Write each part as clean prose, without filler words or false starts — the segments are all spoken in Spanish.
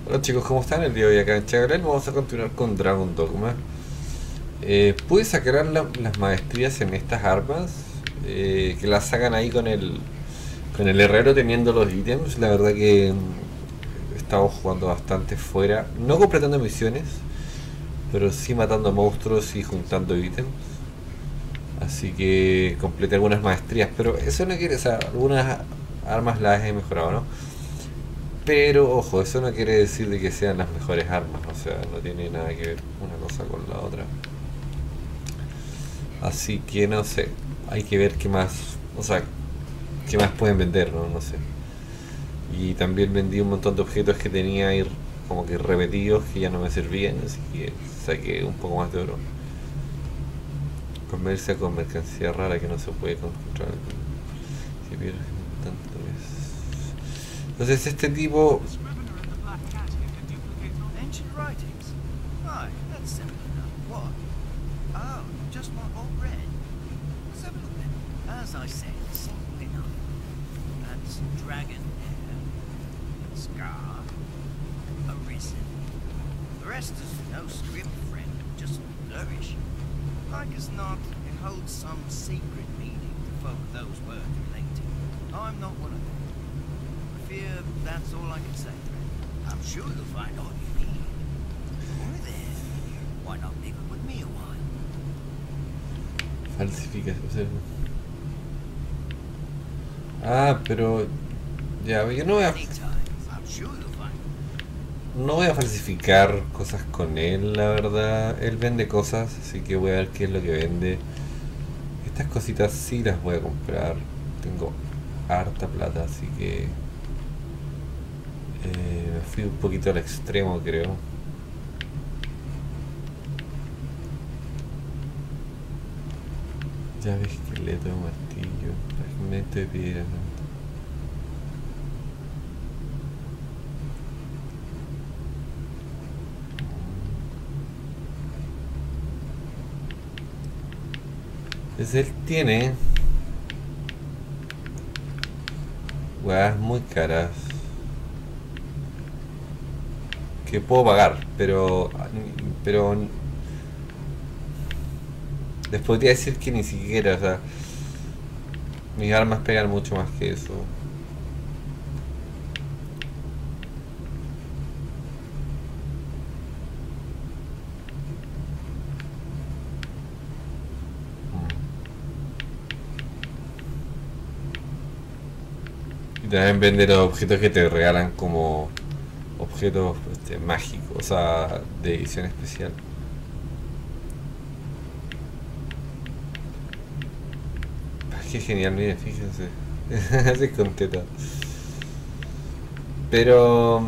Hola chicos, ¿cómo están? El día de hoy acá en Chagrel vamos a continuar con Dragon Dogma. Pude sacar las maestrías en estas armas, que las sacan ahí con el herrero teniendo los ítems. La verdad que he estado jugando bastante fuera, no completando misiones, pero sí matando monstruos y juntando ítems. Así que completé algunas maestrías, pero eso no quiere, o sea, algunas armas las he mejorado, ¿no? Pero ojo, eso no quiere decir de que sean las mejores armas, o sea, no tiene nada que ver una cosa con la otra. Así que no sé, hay que ver qué más, o sea, qué más pueden vender, ¿no? No sé. Y también vendí un montón de objetos que tenía ahí como que repetidos que ya no me servían, así que saqué un poco más de oro. Comercia con mercancía rara que no se puede encontrar. Si pierdes tanto es. Entonces este tipo. The scrivener in the Black Cat here can duplicate ancient writings. Aye, that's simple enough. What? Oh, just what all read. Let's have a look then. As I said, simple enough. That's dragon hair, scar, arisen. The rest is no script, friend, just flourish. Like as not, it holds some secret meaning to folk those words relate to. I'm not one of them. Fear that's all I can say, friend. I'm sure you'll find all you need. Only then, why not leave it with me a while? Falsificación. O sea, ah, pero. Ya, yo Anytime, I'm sure you'll find. no voy a falsificar cosas con él, la verdad. Él vende cosas, así que voy a ver qué es lo que vende. Estas cositas sí las voy a comprar. Tengo harta plata, así que me fui un poquito al extremo, creo. Llave, esqueleto, martillo, fragmento de piedra. Entonces él tiene weas muy caras que puedo pagar, pero les podría decir que ni siquiera, o sea, mis armas pegan mucho más que eso. Y también vende los objetos que te regalan como objetos mágicos, o sea, de edición especial. Qué genial, miren, fíjense. Así con teta. Pero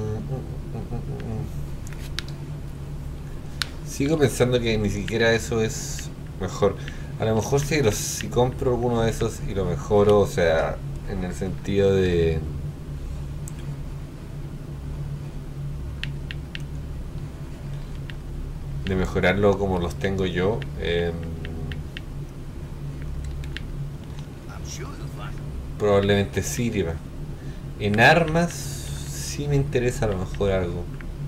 sigo pensando que ni siquiera eso es mejor. A lo mejor si compro alguno de esos y lo mejoro, o sea, en el sentido de mejorarlo como los tengo yo, I'm sure you'll find. probablemente sirva. En armas sí me interesa a lo mejor algo,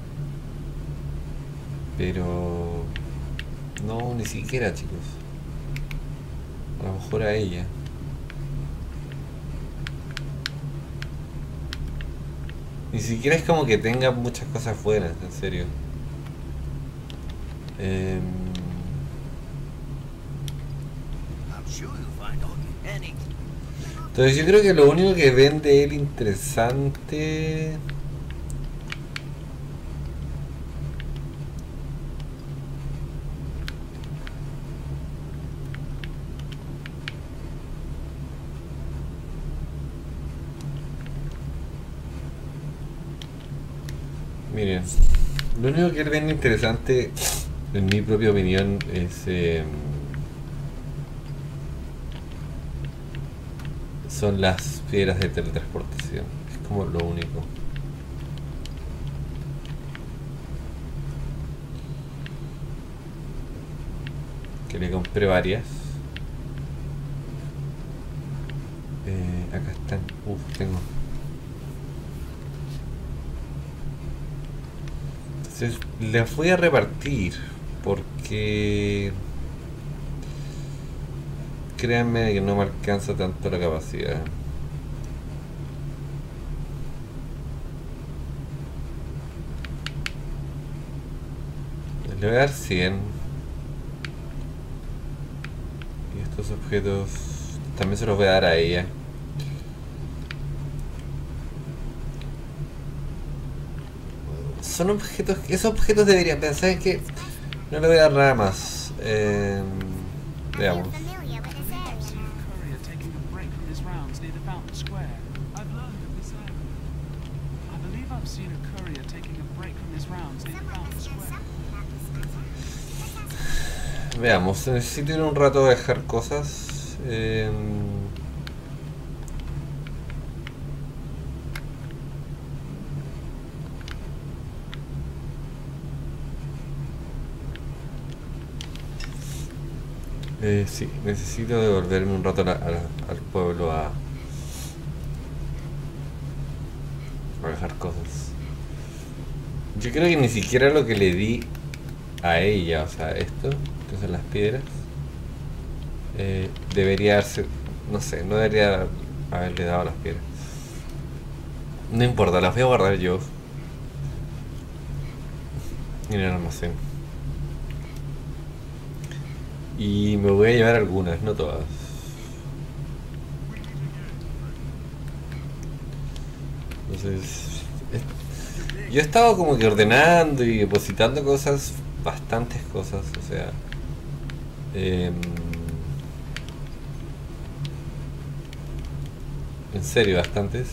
pero no, ni siquiera, chicos. A lo mejor a ella. Ni siquiera es como que tenga muchas cosas buenas, en serio. Em, I'm sure you'll find all you any. entonces yo creo que lo único que vende él interesante. Miren, lo único que él vende interesante, en mi propia opinión, es son las piedras de teletransportación. Es como lo único. Que le compré varias. Acá están. Tengo. Entonces las voy a repartir porque créanme que no me alcanza tanto la capacidad. Le voy a dar 100. Y estos objetos también se los voy a dar a ella. Son objetos, esos objetos deberían pensar que no le voy a dar nada más. Veamos. Familiar with this area I've seen now. a courier taking a break from his rounds near the Fountain Square. I've learned of this area. I believe I've seen a courier taking a break from his rounds near the Someone Fountain must know Square. something about this matter. This has Veamos, necesito ir un rato a dejar cosas. Sí, necesito devolverme un rato al pueblo a dejar cosas. Yo creo que ni siquiera lo que le di a ella, o sea, esto, que son las piedras, debería haberse, no sé, no debería haberle dado las piedras. No importa, las voy a guardar yo en el almacén. Y me voy a llevar algunas, no todas. Entonces, yo he estado como que ordenando y depositando cosas, bastantes cosas, o sea, en serio, bastantes.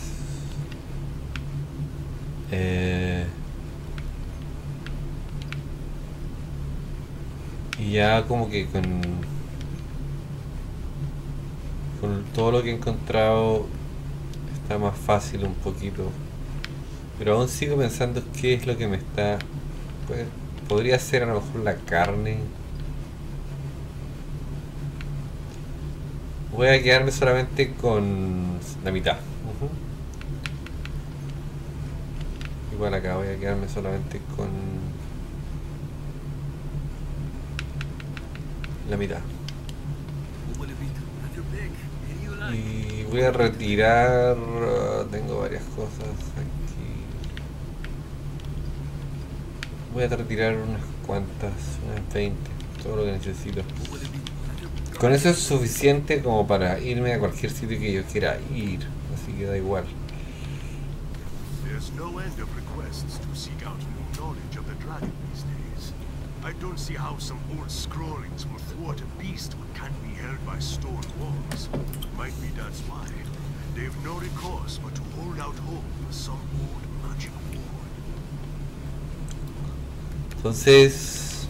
Y ya como que con todo lo que he encontrado está más fácil un poquito. Pero aún sigo pensando qué es lo que me está... pues, podría ser a lo mejor la carne. Voy a quedarme solamente con la mitad. Ujú. Igual acá voy a quedarme solamente con la mitad. Y voy a retirar... tengo varias cosas aquí. Voy a retirar unas cuantas, unas 20, todo lo que necesito. Con eso es suficiente como para irme a cualquier sitio que yo quiera ir, así que da igual. There's no end of requests to seek out new knowledge of the dragon these days. I don't see how some old scrollings will thwart a beast who can't be held by stone walls. Might be that's why. They've no recourse but to hold out hope for some old magic ward. Entonces...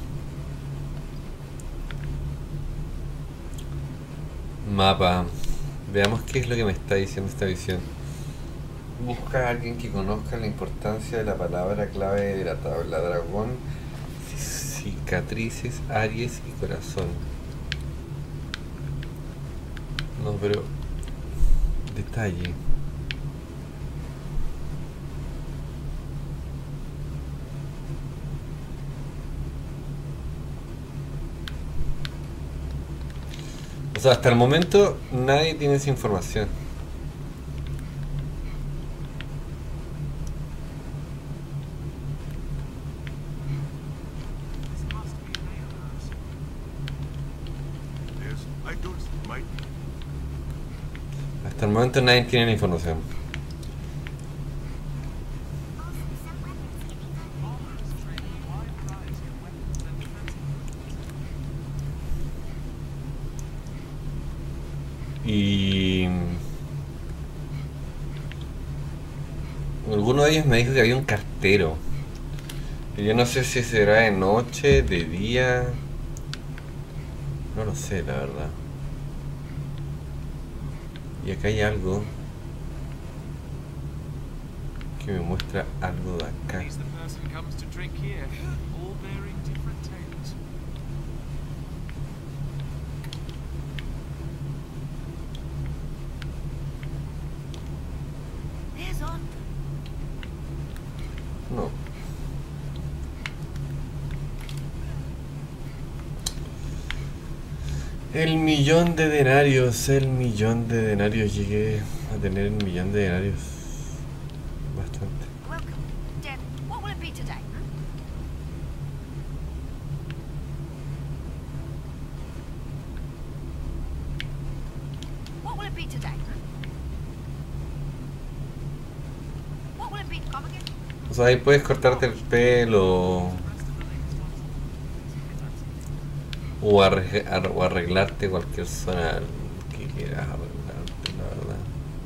mapa. Veamos qué es lo que me está diciendo esta visión. Busca a alguien que conozca la importancia de la palabra clave de la tabla. Dragón, cicatrices, Aries y corazón. No, pero... detalle. O sea, hasta el momento nadie tiene esa información. There's I don't might Hasta el momento nadie tiene la información. Y alguno de ellos me dijo que había un cartero. Y yo no sé si será de noche, de día. No lo sé, la verdad. Y acá hay algo que me muestra algo de acá. He's the person who comes to drink here, all bearing different tales. There's on. No. El millón de denarios, el millón de denarios. Llegué a tener el millón de denarios. Bastante. Welcome. Deb, what will it be today? What will it be today? What will it be? Come again? O sea, ahí puedes cortarte el pelo o arreglarte cualquier zona que quieras arreglarte, la verdad.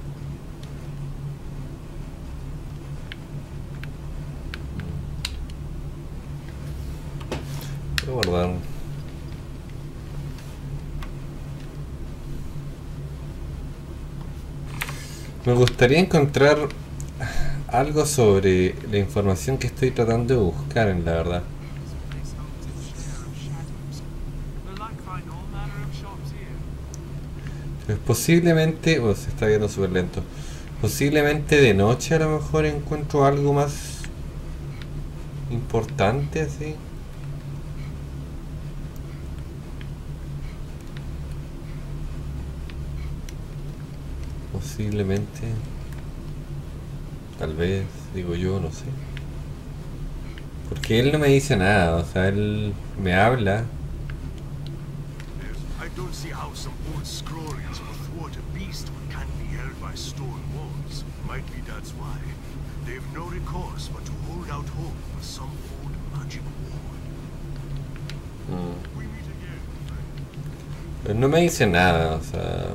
Voy a guardar. Me gustaría encontrar algo sobre la información que estoy tratando de buscar, en la verdad. This place holds its share of shadows. We'll like find all manner of shops here. Pues posiblemente, o se está viendo súper lento. Posiblemente de noche a lo mejor encuentro algo más importante así. Posiblemente. Tal vez, digo yo, no sé. Porque él no me dice nada, o sea, él me habla. I don't see how some old scrollings will thwart a beast what can't be held by stone walls. Might be that's why. They've no recourse but to hold out hope for some old magic ward. We meet again, friend. Pero no me dice nada, o sea.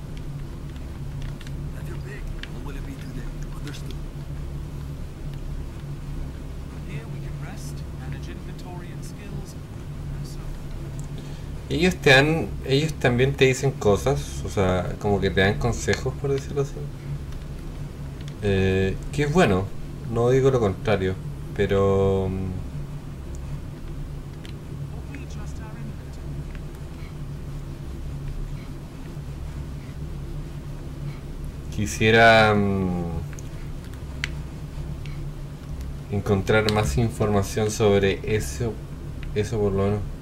Here we can rest, manage inventory and skills, and so on. Ellos también te dicen cosas, o sea, como que te dan consejos, por decirlo así. Que es bueno, no digo lo contrario, pero Or we trust our inventory? quisiera encontrar más información sobre eso por lo menos.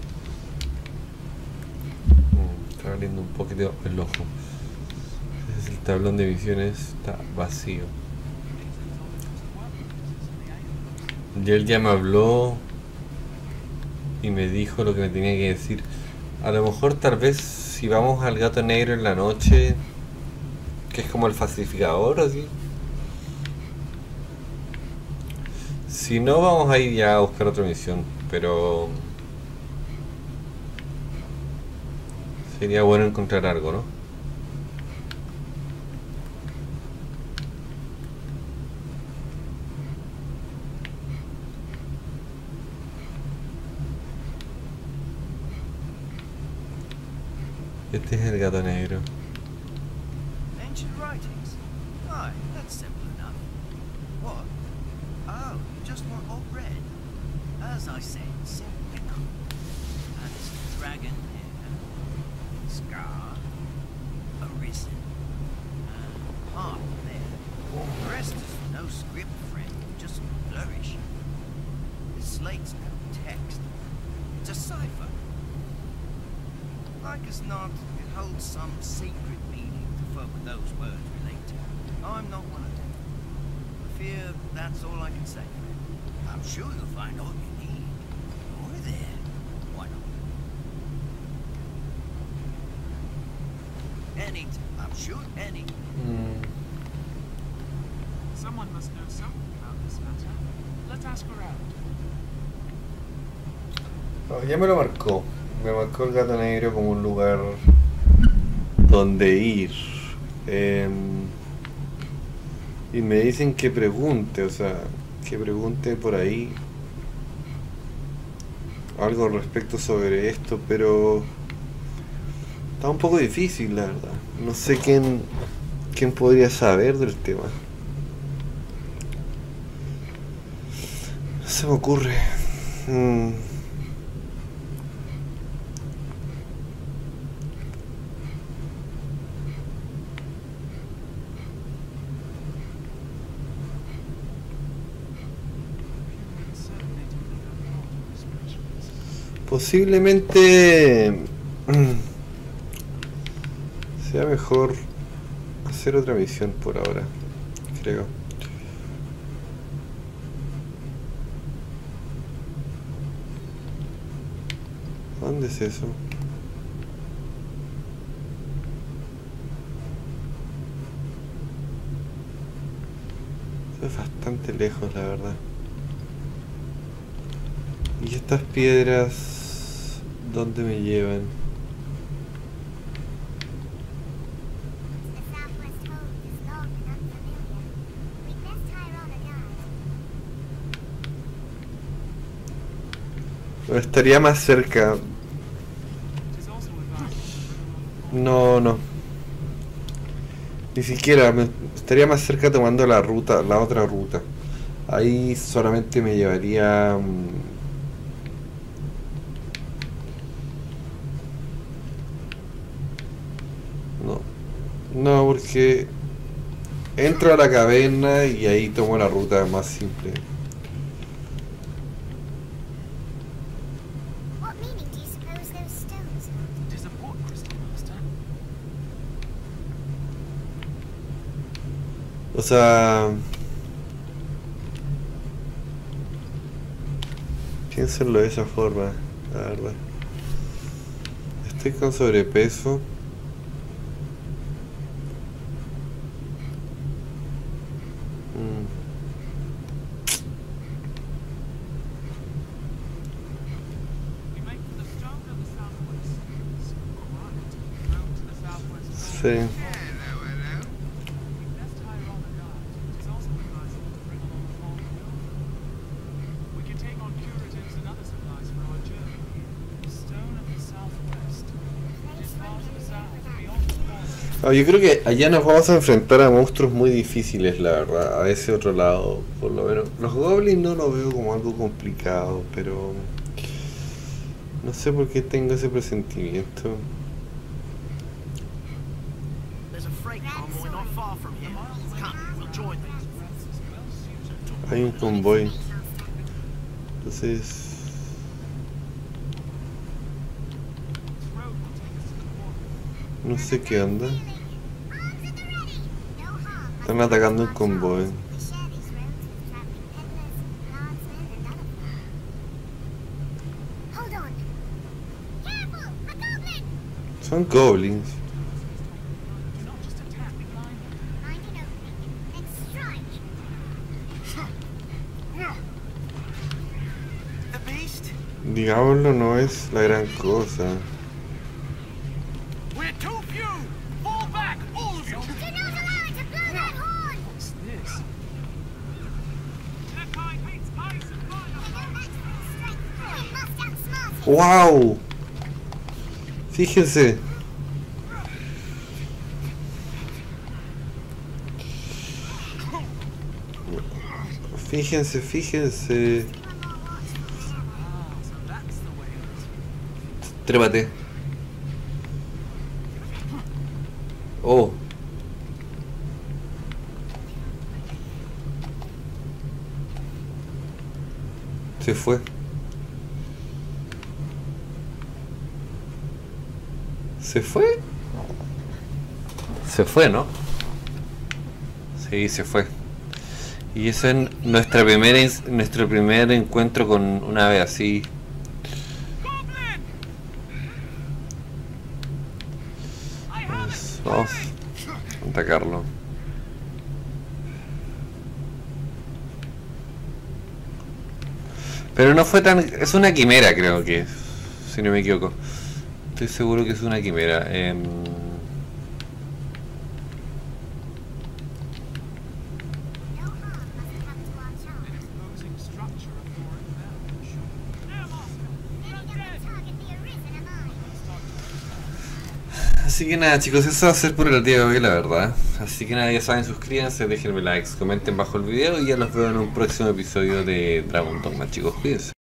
Está abriendo un poquito el ojo. Ese es el tablón de misiones, está vacío. Y él ya me habló y me dijo lo que me tenía que decir. A lo mejor tal vez si vamos al gato negro en la noche, que es como el falsificador así. Si no, vamos a ir ya a buscar otra misión, pero sería bueno encontrar algo, ¿no? Este es el gato negro. Ancient writings? Aye, that's simple enough. What? Oh, you just want all red. As I said, simple enough. And it's a dragon here. Scar. Arisen. And heart there. The rest is no script, friend. Just flourish. This slate's no text. It's a cipher. Like as not, it holds some secret meaning to folk those words relate to. I'm not one of them. I fear that's all I can say. I'm sure you'll find all you need. Over there. Why not? Any, I'm sure any. Someone must know something about this matter. Let's ask around. Oh, ya me lo marcó. Me marcó el gato negro como un lugar donde ir. Y me dicen que pregunte, o sea, que pregunte por ahí algo respecto sobre esto, pero está un poco difícil, la verdad. No sé quién podría saber del tema. No se me ocurre. Humans certainly do live a lot of spiritualists. Posiblemente Sería mejor hacer otra misión por ahora, creo. ¿Dónde es eso? Eso es bastante lejos, la verdad. ¿Y estas piedras dónde me llevan? Estaría más cerca. No, no. Ni siquiera, estaría más cerca tomando la ruta, la otra ruta. Ahí solamente me llevaría... No. No, porque entro a la caverna y ahí tomo la ruta más simple. O sea, piénsenlo de esa forma, la verdad. Estoy con sobrepeso. Sí. Yo creo que allá nos vamos a enfrentar a monstruos muy difíciles, la verdad, a ese otro lado, por lo menos. Los goblins no lo veo como algo complicado, pero no sé por qué tengo ese presentimiento. Hay un convoy, entonces... No sé qué onda. Están atacando un convoy. Son goblins. Digámoslo, no es la gran cosa. ¡Wow! Fíjense. Fíjense. Trépate. Oh. Se fue. ¿Se fue? Se fue, ¿no? Sí, se fue. Y eso es nuestro primer encuentro con una ave así. Pues vamos a atacarlo. Pero no fue tan... Es una quimera, creo que es, si no me equivoco. Estoy seguro que es una quimera. Así que nada, chicos, eso va a ser por el día de hoy, la verdad. Así que nada, ya saben, suscríbanse, déjenme likes, comenten bajo el video y ya los veo en un próximo episodio de Dragon Dogma, chicos, cuídense.